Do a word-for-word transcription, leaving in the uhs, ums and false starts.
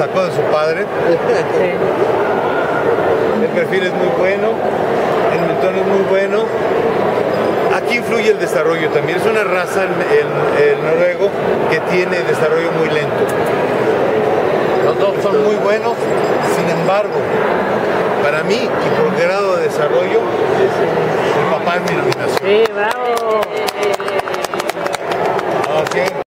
sacó de su padre. Sí. El perfil es muy bueno, el mentón es muy bueno. Aquí influye el desarrollo también. Es una raza, el, el, el noruego, que tiene desarrollo muy lento. Los dos son muy buenos, sin embargo, para mí, y por grado de desarrollo, el papá es mi nominación. Sí, bravo. Okay.